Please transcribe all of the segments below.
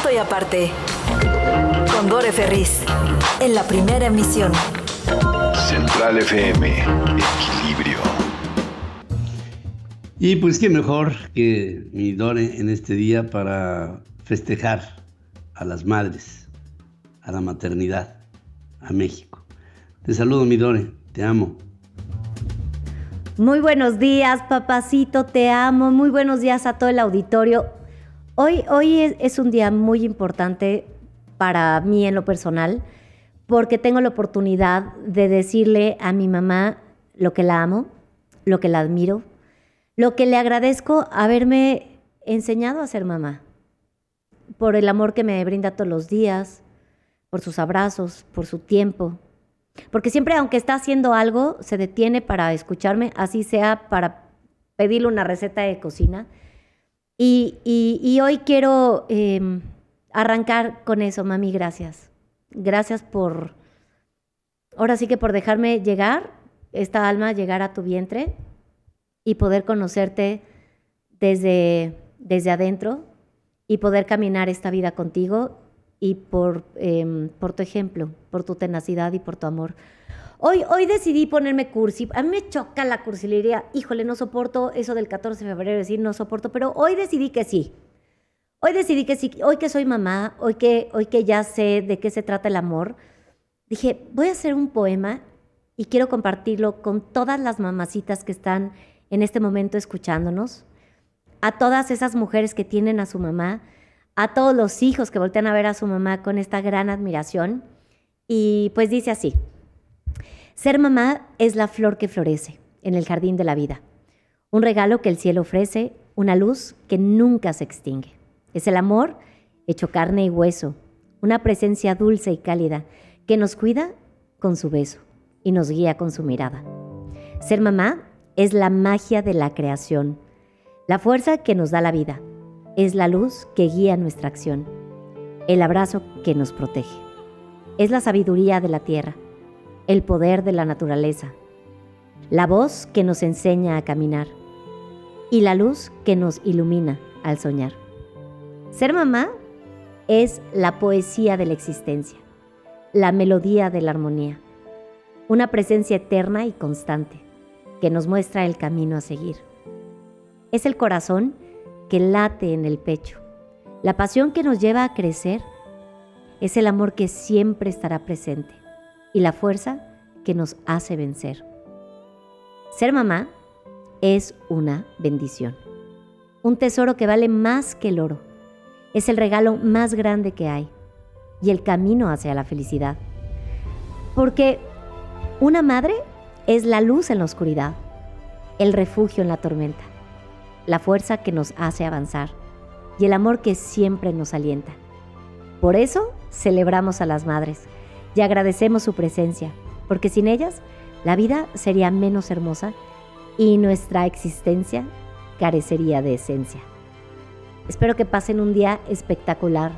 Punto y aparte. Con Dore Ferriz. En la primera emisión. Central FM. Equilibrio. Y pues qué mejor que mi Dore en este día para festejar a las madres, a la maternidad, a México. Te saludo, mi Dore, te amo. Muy buenos días, papacito, te amo. Muy buenos días a todo el auditorio. Hoy es un día muy importante para mí en lo personal, porque tengo la oportunidad de decirle a mi mamá lo que la amo, lo que la admiro, lo que le agradezco haberme enseñado a ser mamá, por el amor que me brinda todos los días, por sus abrazos, por su tiempo. Porque siempre, aunque está haciendo algo, se detiene para escucharme, así sea para pedirle una receta de cocina. Y hoy quiero arrancar con eso, mami, gracias. Gracias por, ahora sí que por dejarme llegar, esta alma llegar a tu vientre y poder conocerte desde adentro y poder caminar esta vida contigo y por tu ejemplo, por tu tenacidad y por tu amor. Hoy decidí ponerme cursi. A mí me choca la cursilería. Híjole, no soporto eso del 14 de febrero, decir no soporto, pero hoy decidí que sí. Hoy decidí que sí. Hoy que soy mamá, hoy que ya sé de qué se trata el amor, dije, voy a hacer un poema y quiero compartirlo con todas las mamacitas que están en este momento escuchándonos, a todas esas mujeres que tienen a su mamá, a todos los hijos que voltean a ver a su mamá con esta gran admiración. Y pues dice así: ser mamá es la flor que florece en el jardín de la vida, un regalo que el cielo ofrece, una luz que nunca se extingue. Es el amor hecho carne y hueso, una presencia dulce y cálida que nos cuida con su beso y nos guía con su mirada. Ser mamá es la magia de la creación, la fuerza que nos da la vida, es la luz que guía nuestra acción, el abrazo que nos protege. Es la sabiduría de la tierra, el poder de la naturaleza, la voz que nos enseña a caminar y la luz que nos ilumina al soñar. Ser mamá es la poesía de la existencia, la melodía de la armonía, una presencia eterna y constante que nos muestra el camino a seguir. Es el corazón que late en el pecho, la pasión que nos lleva a crecer, es el amor que siempre estará presente y la fuerza que nos hace vencer. Ser mamá es una bendición, un tesoro que vale más que el oro. Es el regalo más grande que hay y el camino hacia la felicidad. Porque una madre es la luz en la oscuridad, el refugio en la tormenta, la fuerza que nos hace avanzar y el amor que siempre nos alienta. Por eso celebramos a las madres y agradecemos su presencia, porque sin ellas la vida sería menos hermosa y nuestra existencia carecería de esencia. Espero que pasen un día espectacular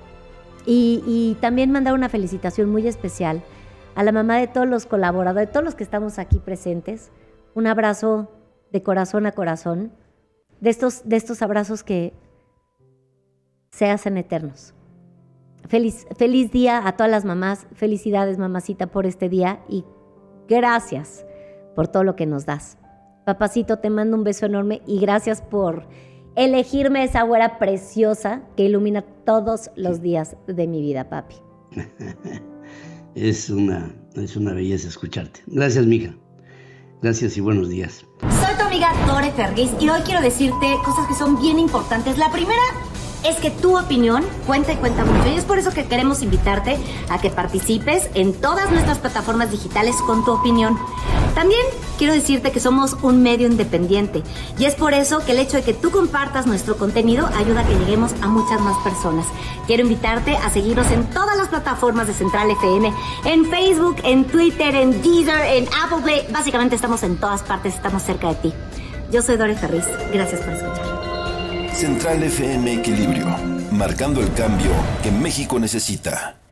y también mandar una felicitación muy especial a la mamá de todos los colaboradores, de todos los que estamos aquí presentes. Un abrazo de corazón a corazón, de estos abrazos que se hacen eternos. Feliz día a todas las mamás. Felicidades, mamacita, por este día y gracias por todo lo que nos das. Papacito, te mando un beso enorme y gracias por elegirme esa güera preciosa que ilumina todos los días de mi vida, papi. Es una belleza escucharte. Gracias, mija. Gracias y buenos días. Soy tu amiga Dore Ferriz y hoy quiero decirte cosas que son bien importantes. La primera es que tu opinión cuenta y cuenta mucho, y es por eso que queremos invitarte a que participes en todas nuestras plataformas digitales con tu opinión. También quiero decirte que somos un medio independiente y es por eso que el hecho de que tú compartas nuestro contenido ayuda a que lleguemos a muchas más personas. Quiero invitarte a seguirnos en todas las plataformas de Central FM, en Facebook, en Twitter, en Deezer, en Apple Play. Básicamente estamos en todas partes, estamos cerca de ti. Yo soy Dore Ferriz. Gracias por escuchar. Central FM Equilibrio, marcando el cambio que México necesita.